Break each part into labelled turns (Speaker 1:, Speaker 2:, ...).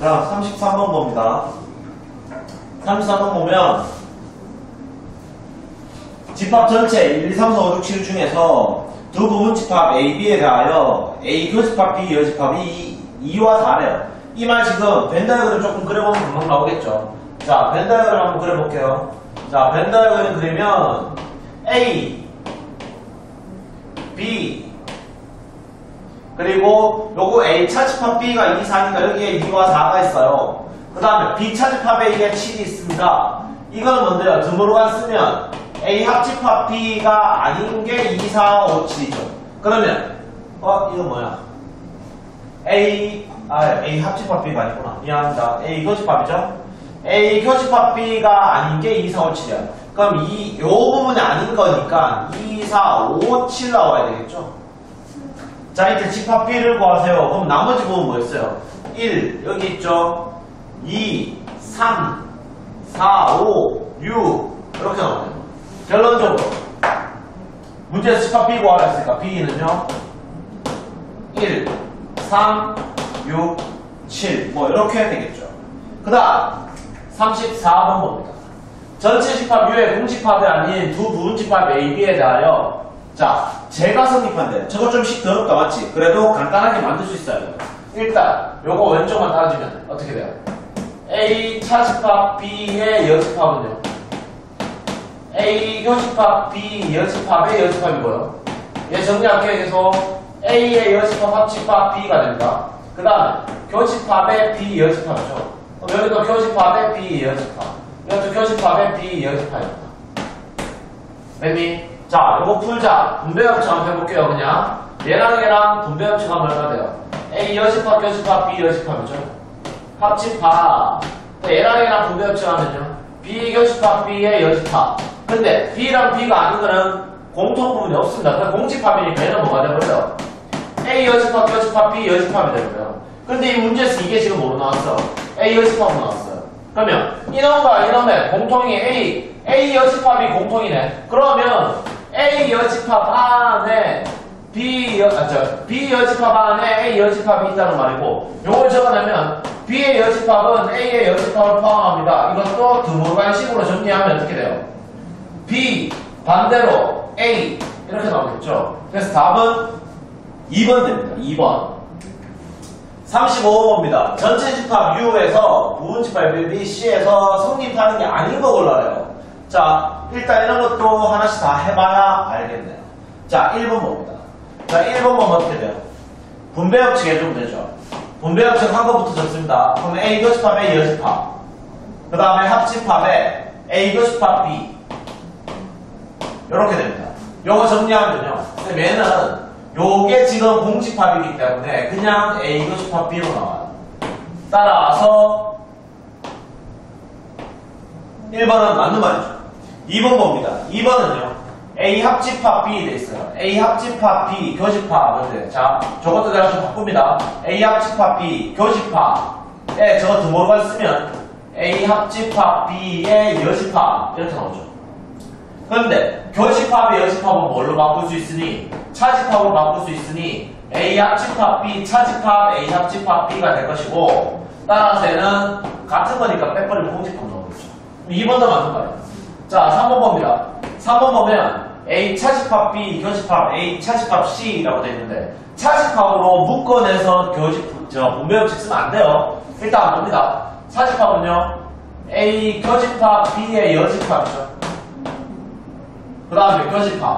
Speaker 1: 자, 33번 봅니다. 33번 보면 집합 전체 1, 2, 3, 4, 5, 6, 7 중에서 두 부분 집합 A, B에 대하여 A 교집합 B 여집합이 2와 4래요. 이 말 지금 벤 다이어그램 조금 그려보면 금방 나오겠죠. 자, 벤 다이어그램 한번 그려볼게요. 자, 벤 다이어그램 그리면 A, B, 그리고 요거 A 차집합 B가 2, 4니까 여기에 2와 4가 있어요. 그 다음에 B 차집합 A에 7이 있습니다. 이거는 뭔데요? 드모르간 쓰면 A 합집합 B가 아닌 게 2, 4, 5, 7이죠. 그러면 이거 뭐야? A 합집합 B가 아니구나. 미안합니다. A 교집합이죠? A 교집합 B가 아닌 게 2, 4, 5, 7이야. 그럼 요 부분이 아닌 거니까 2, 4, 5, 7 나와야 되겠죠? 자, 이제 집합 B를 구하세요. 그럼 나머지 부분 뭐였어요? 1, 여기 있죠? 2, 3, 4, 5, 6 이렇게 나오네요. 결론적으로 문제에서 집합 B 구하라 했으니까 B는요 1, 3, 6, 7 뭐 이렇게 해야 되겠죠. 그 다음 34번 봅니다. 전체 집합 U의 공집합이 아닌 두 부분 집합 A, B에 대하여 자, 제가 성립한데 저거 좀 더럽다 맞지? 그래도 간단하게 만들 수 있어요. 일단 요거 왼쪽만 따지면 어떻게 돼요? A 차집합 B의 여집합은요 A 교집합 B 여집합의 여집합이 뭐예요? 얘 정리할게요. 계속 A의 여집합 합집합 B가 됩니다. 그 다음에 교집합의 B 여집합이죠. 그럼 여기도 교집합의 B 여집합, 여기도 교집합의 B 여집합입니다. 뱀이 자, 이거 풀자. 분배협치 한번 해볼게요. 그냥 얘랑 분배협치가 얼마 돼요? A 여집합 교집합 B 여집합이죠. 합집합. 얘랑 분배협치가 하면요 B 교집합 B의 여집합. 근데 B랑 B가 아닌 거는 공통 부분이 없습니다. 그럼 공집합이니까 얘는 뭐가 되버려요? A 여집합 교집합 B 여집합이 되버려요. 근데 이 문제에서 이게 지금 뭐로 나왔어? A 여집합으로 나왔어요. 그러면 이놈과 이놈의 공통이 A 여집합이 공통이네. 그러면 A 여집합 안에 B 여집합 안에 A 여집합이 있다는 말이고, 요걸 적어내면 B의 여집합은 A의 여집합을 포함합니다. 이것도 드모르간식으로 정리하면 어떻게 돼요? B 반대로 A 이렇게 나오겠죠. 그래서 답은 2번 됩니다. 2번. 35번입니다. 전체 집합 U에서 부분 집합 B, C에서 성립하는 게 아닌 거 골라요. 자, 일단 이런 것도 하나씩 다 해봐야 알겠네요. 자, 1번 봅니다. 자, 1번 보면 어떻게 돼요? 분배협칙 해주면 되죠. 분배협칙 한 것부터 적습니다. 그러면 A 교집합 A 여집합, 그 다음에 합집합에 A 교집합 B 이렇게 됩니다. 요거 정리하면요, 얘는 요게 지금 공집합이기 때문에 그냥 A 교집합 B로 나와요. 따라서 1번은 맞는 말이죠. 2번 봅니다. 2번은요 A 합집합 B 돼 있어요. A 합집합 B 교집합. 자, 저것도 내가 좀 바꿉니다. A 합집합 B 교집합에 저거 드모르간 쓰면 A 합집합 B의 여집합 이렇게 나오죠. 그런데 교집합의 여집합은 뭘로 바꿀 수 있으니? 차집합으로 바꿀 수 있으니 A 합집합 B 차집합 A 합집합 B가 될 것이고, 따라서 얘는 같은 거니까 빼버리면 공집합 나오겠죠. 2번도 맞는 거예요. 자, 3번 봅니다. 3번 보면 A 차집합 B 교집합 A 차집합 C라고 되어 있는데, 차집합으로 묶어내서 분배협칙 쓰면 안 돼요. 일단 안 봅니다. 차집합은요 A 교집합 B의 여집합이죠. 그 다음에 교집합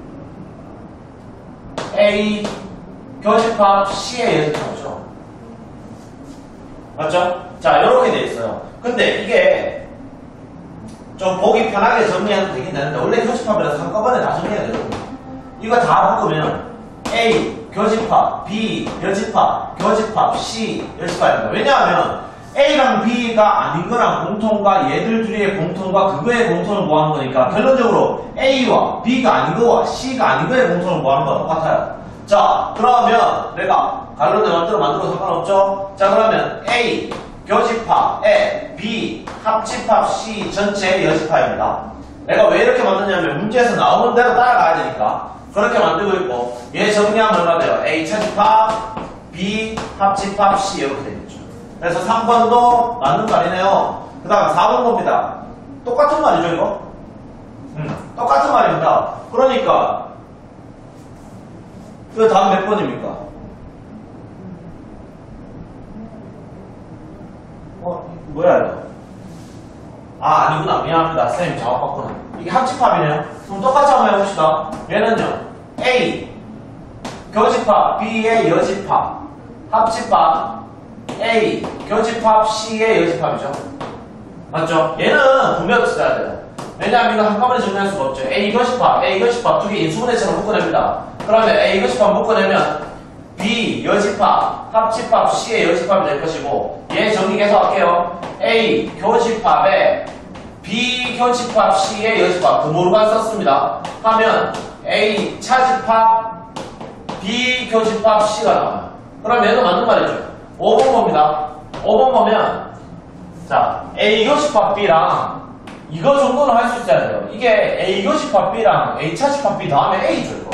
Speaker 1: A 교집합 C의 여집합이죠. 맞죠? 자, 이렇게 돼 있어요. 근데 이게 좀 보기 편하게 정리해도 되긴 되는데, 원래 교집합이라서 한꺼번에 다 정리해야 되거든요. 이거 다 바꾸면 A 교집합 B 여집합 교집합 C 여집합입니다. 왜냐하면 A랑 B가 아닌 거랑 공통과 얘들 둘의 공통과 그거의 공통을 구하는 거니까 결론적으로 A와 B가 아닌 거와 C가 아닌 거의 공통을 구하는 거랑 똑같아요. 자, 그러면 내가 갈로네 만들어 상관없죠? 자, 그러면 A 교집합에 B 합집합 C 전체 여집합입니다. 내가 왜 이렇게 만드냐면 문제에서 나오는 대로 따라가야 되니까 그렇게 만들고 있고, 얘 정리하면 얼마 돼요? A 차집합 B 합집합 C 이렇게 되겠죠. 그래서 3번도 맞는 말이네요. 그 다음 4번 봅니다. 똑같은 말이죠, 이거? 똑같은 말입니다. 그러니까, 이거 다음 몇 번입니까? 뭐야, 이거? 아니구나. 미안합니다. 선생님 작업 바꾸네. 이게 합집합이네요. 그럼 똑같이 한번 해봅시다. 얘는요, A, 교집합, B의 여집합, 합집합, A, 교집합, C의 여집합이죠. 맞죠? 얘는 분명히 써야 돼요. 왜냐하면 이거 한꺼번에 정리할 수가 없죠. A 교집합, A 교집합 두 개 인수분해처럼 묶어냅니다. 그러면 A 교집합 묶어내면 B 여집합, 합집합, C의 여집합이 될 것이고, 얘 정리 계속 할게요. A 교집합에 B 교집합, C의 여집합 드모르간 썼습니다. 하면 A 차집합, B 교집합, C가 나와요. 그럼 얘도 맞는 말이죠. 5번 봅니다. 5번 보면 자, A 교집합 B랑 이거 정도는 할 수 있어야 돼요. 이게 A 교집합 B랑 A 차집합 B 다음에 A죠, 이거.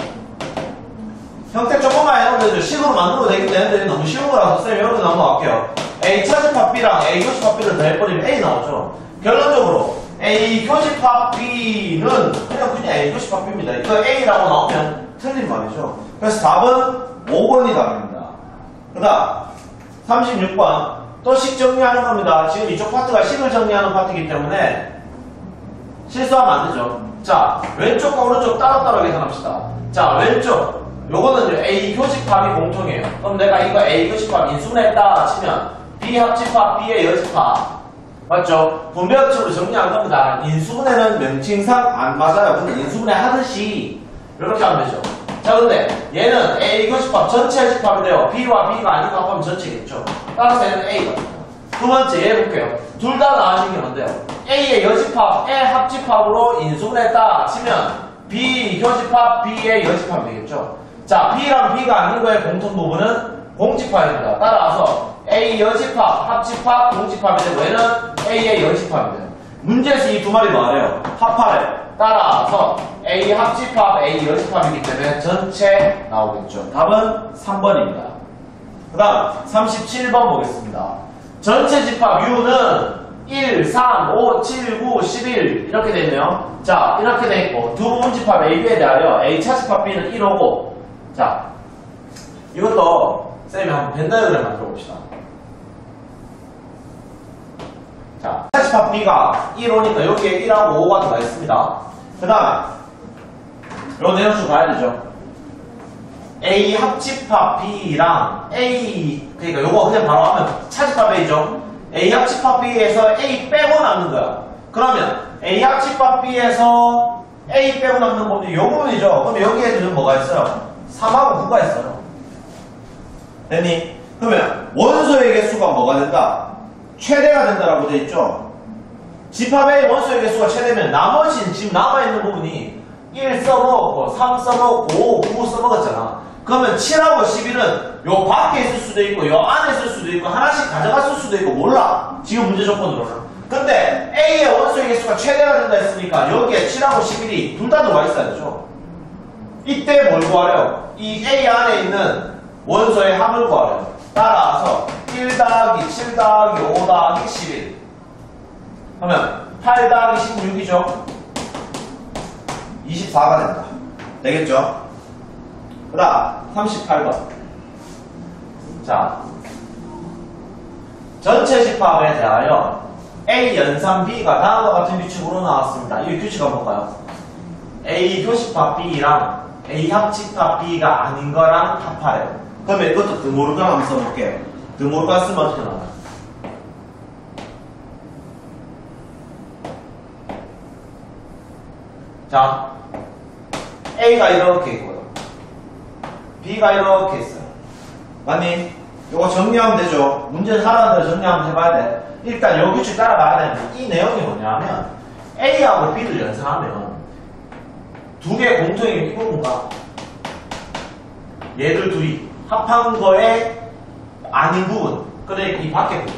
Speaker 1: 형태 조금만 해놓으면 되죠. 식으로 만들어도 되긴 되는데 너무 쉬운 거라서 쌤이 이렇게 넘어갈게요. A 차집합 B랑 A 교집합 B를 더해버리면 A 나오죠. 결론적으로 A 교집합 B는 그냥 A 교집합 B입니다. 이거 A라고 나오면 틀린 말이죠. 그래서 답은 5번이 답입니다. 그 다음 36번 또 식 정리하는 겁니다. 지금 이쪽 파트가 식을 정리하는 파트이기 때문에 실수하면 안 되죠. 자, 왼쪽과 오른쪽 따로따로 계산합시다. 자, 왼쪽 요거는 A 교집합이 공통이에요. 그럼 내가 이거 A 교집합 인수분해했다 치면 B 합집합 B의 여집합 맞죠? 분배법칙으로 정리한 겁니다. 인수분해는 명칭상 안 맞아요. 근데 인수분해 하듯이 이렇게 하면 되죠. 자, 근데 얘는 A 교집합 전체 집합인데요. B와 B가 아니고 하면 전체겠죠. 따라서 얘는 A가 됩니다. 두 번째 얘 볼게요. 둘 다 나와주시면 안 돼요. A의 여집합, A 합집합으로 인수분해했다 치면 B 교집합, B의 여집합이 되겠죠. 자, B랑 B가 아닌 거의 공통 부분은 공집합입니다. 따라서 A 여집합, 합집합, 공집합이 되고 얘는 A의 여집합이 돼요. 문제에서 이 두 마리 뭐하래요? 합하래요. 따라서 A 합집합, A 여집합이기 때문에 전체 나오겠죠. 답은 3번입니다. 그 다음 37번 보겠습니다. 전체 집합 U는 1, 3, 5, 7, 9, 11 이렇게 되어 있네요. 자, 이렇게 되어 있고 두 부분 집합 A, B에 대하여 A 차집합 B는 1, 5고 자, 이것도 쌤이 한번 벤 다이어그램 만들어 봅시다. 자, 차집합 B가 1, 5니까 여기에 1하고 5가 들어가 있습니다. 그 다음에 요 내용 쭉 봐야 되죠. A 합집합 B랑 A 그러니까 요거 그냥 바로 하면 차집합 A죠. A 합집합 B에서 A 빼고 남는 거야. 그러면 A 합집합 B에서 A 빼고 남는 부분이 요 부분이죠. 그럼 여기에는 뭐가 있어요? 3하고 9가 있어요. 됐니? 그러면 원소의 개수가 뭐가 된다? 최대가 된다라고 돼 있죠. 집합의 원소의 개수가 최대면 나머지는 지금 남아있는 부분이 1 써먹었고 3 써먹었고 5, 9 써먹었잖아. 그러면 7하고 11은 요 밖에 있을 수도 있고 요 안에 있을 수도 있고 하나씩 가져갔을 수도 있고 몰라. 지금 문제 조건으로는. 근데 A의 원소의 개수가 최대가 된다 했으니까 여기에 7하고 11이 둘 다 들어와 있어야 되죠. 이때 뭘 구하래요? 이 A 안에 있는 원소의 합을 구하래요. 따라서 1 더하기 7 더하기 5 더하기 11 하면 8 더하기 16이죠. 24가 된다. 되겠죠? 그 다음 38번. 자, 전체 집합에 대하여 A 연산 B가 다음과 같은 규칙으로 나왔습니다. 이 규칙 한번 볼까요? A 교집합 B랑 A 합집합 B가 아닌 거랑 합하래요. 그러면 이것도 드모르간 한번 써볼게요. 드모르간 쓰면 어떻게 나와요? 자, A가 이렇게 있고요. B가 이렇게 있어요. 맞니? 이거 정리하면 되죠. 문제 하라는 대로 정리 한번 해봐야 돼. 일단 요 규칙 따라가야 되는데 이 내용이 뭐냐면 A하고 B를 연산하면 두 개의 공통이 이 부분과 얘들 둘이 합한 거에 아닌 부분, 그래 이 밖에 부분.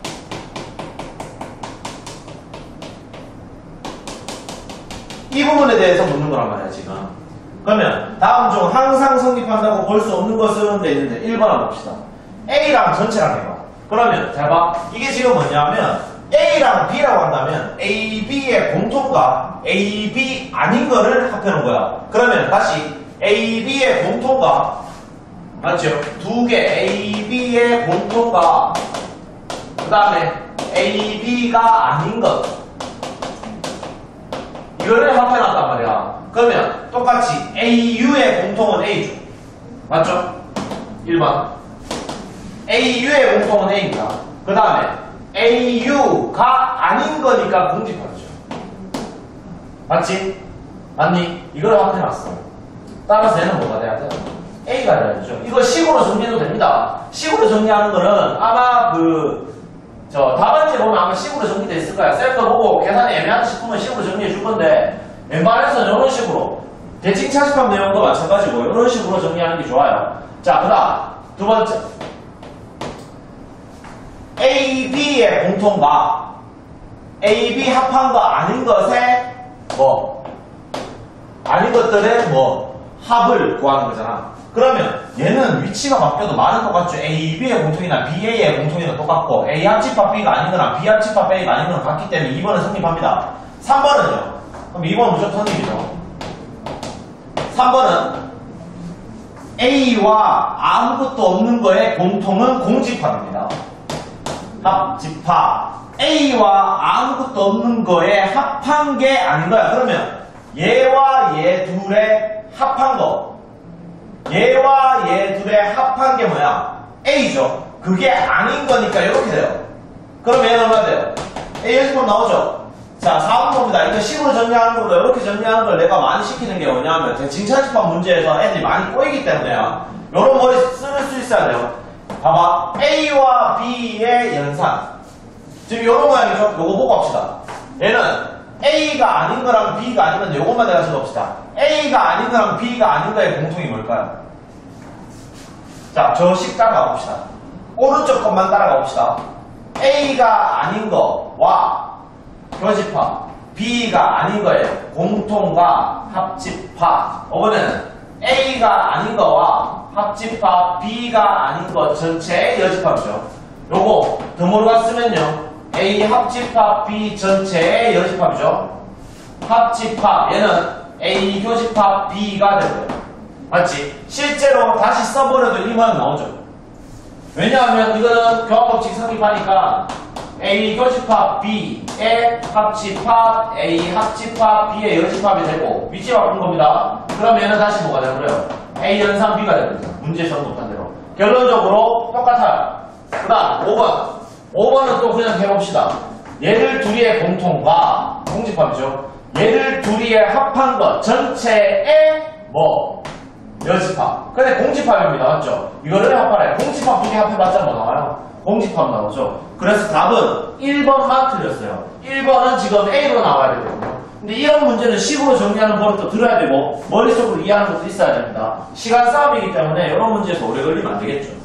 Speaker 1: 이 부분에 대해서 묻는 거란 말이야 지금. 그러면 다음 중 항상 성립한다고 볼 수 없는 것은 돼 있는데 1번 한번 봅시다. A랑 전체랑 해봐. 그러면 잘 봐. 이게 지금 뭐냐면 A랑 B라고 한다면 A, B의 공통과 A, B 아닌 거를 합해놓은 거야. 그러면 다시 A, B의 공통과 맞죠? 두 개 A, B의 공통과 그 다음에 A, B가 아닌 것 이거를 합해놨단 말이야. 그러면 똑같이 AU의 공통은 A죠. 맞죠? 1번 AU의 공통은 A입니다. 그 다음에 AU가 아닌 거니까 공집합이죠. 맞지? 맞니? 이걸 합해놨어. 따라서 얘는 뭐가 돼야 돼? A가 돼야죠. 이거 식으로 정리해도 됩니다. 식으로 정리하는 거는 아마 답안지 보면 아마 식으로 정리되어 있을 거야. 셀도 보고 계산이 애매하다 싶으면 식으로 정리해 줄 건데 웬만해서는 이런 식으로 대칭 차집합 내용도 마찬가지고 이런 식으로 정리하는 게 좋아요. 자, 그 다음 두 번째 A, B의 공통과 A, B 합한 거 아닌 것의 아닌 것들의 합을 구하는 거잖아. 그러면 얘는 위치가 바뀌어도 말은 똑같죠. A, B의 공통이나 B, A의 공통이나 똑같고 A 합집합 B가 아닌 거나 B 합집합 A가 아닌 거나 같기 때문에 2번은 성립합니다. 3번은요. 그럼 2번은 무조건 성립이죠. 3번은 A와 아무것도 없는 거의 공통은 공집합입니다. 합집합 A와 아무것도 없는 거에 합한 게 아닌 거야. 그러면 얘와 얘 둘의 합한 거 얘와 얘 둘의 합한 게 뭐야? A죠. 그게 아닌 거니까 이렇게 돼요. 그럼 얘는 얼마 돼요? A 연습법 나오죠? 자, 4번 봅니다. 이거 식으로 정리하는 것보다 이렇게 정리하는 걸 내가 많이 시키는 게 뭐냐면 대칭차집합 문제에서 애들이 많이 꼬이기 때문에요. 요런 머리 쓸 수 있어야 돼요. 봐봐. A와 B의 연산. 지금 요런 모양이죠? 요거 보고 합시다. 얘는 A가 아닌 거랑 B가 아닌 건데 요것만 내가 적읍시다. A가 아닌 거랑 B가 아닌 거의 공통이 뭘까요? 자, 저 식 따라가 봅시다. 오른쪽 것만 따라가 봅시다. A가 아닌 거와 교집합, B가 아닌 거의 공통과 합집합. 이번에는 A가 아닌 거와 합집합, B가 아닌 거 전체의 여집합이죠. 요거 드모르가 쓰면요. A 합집합 B 전체의 여집합이죠. 합집합 얘는 A 교집합 B가 되고요. 맞지? 실제로 다시 써버려도 이 모양 나오죠. 왜냐하면 이거는 교합법칙 성립하니까 A 교집합 B의 합집합 A 합집합 B의 여집합이 되고 위치 바꾼 겁니다. 그럼 얘는 다시 뭐가 되고요? A 연산 B가 됩니다. 문제에서 못한 대로. 결론적으로 똑같아요. 그 다음 5번. 5번은 또 그냥 해봅시다. 얘를 둘이의 공통과 공집합이죠. 얘를 둘이의 합한 것 전체의 여집합. 근데 공집합입니다. 맞죠? 이거를 합하래. 공집합 두 개 합해봤자 뭐 나와요? 공집합 나오죠. 그래서 답은 1번만 틀렸어요. 1번은 지금 A로 나와야 되거든요. 근데 이런 문제는 식으로 정리하는 버릇도 들어야 되고 머릿속으로 이해하는 것도 있어야 됩니다. 시간 싸움이기 때문에 이런 문제에서 오래 걸리면 안 되겠죠.